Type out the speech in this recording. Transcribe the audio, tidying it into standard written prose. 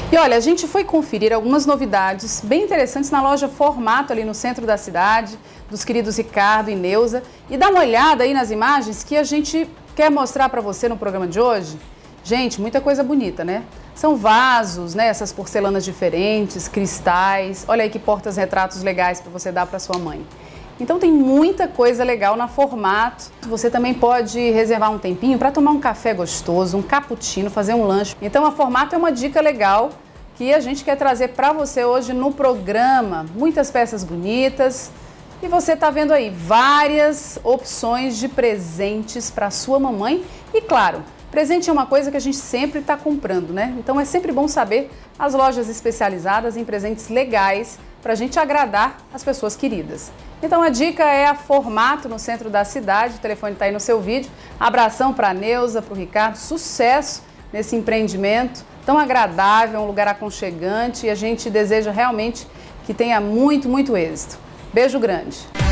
E olha, a gente foi conferir algumas novidades bem interessantes na loja Formato ali no centro da cidade, dos queridos Ricardo e Neuza. E dá uma olhada aí nas imagens que a gente quer mostrar para você no programa de hoje. Gente, muita coisa bonita, né? São vasos, né? Essas porcelanas diferentes, cristais. Olha aí que portas-retratos legais para você dar para sua mãe. Então tem muita coisa legal na Formato. Você também pode reservar um tempinho para tomar um café gostoso, um cappuccino, fazer um lanche. Então a Formato é uma dica legal que a gente quer trazer para você hoje no programa. Muitas peças bonitas. E você está vendo aí várias opções de presentes para sua mamãe. E claro, presente é uma coisa que a gente sempre está comprando, né? Então é sempre bom saber as lojas especializadas em presentes legais para a gente agradar as pessoas queridas. Então a dica é a Formato no centro da cidade, o telefone está aí no seu vídeo. Abração para a Neuza, para o Ricardo, sucesso nesse empreendimento tão agradável, um lugar aconchegante e a gente deseja realmente que tenha muito, muito êxito. Beijo grande!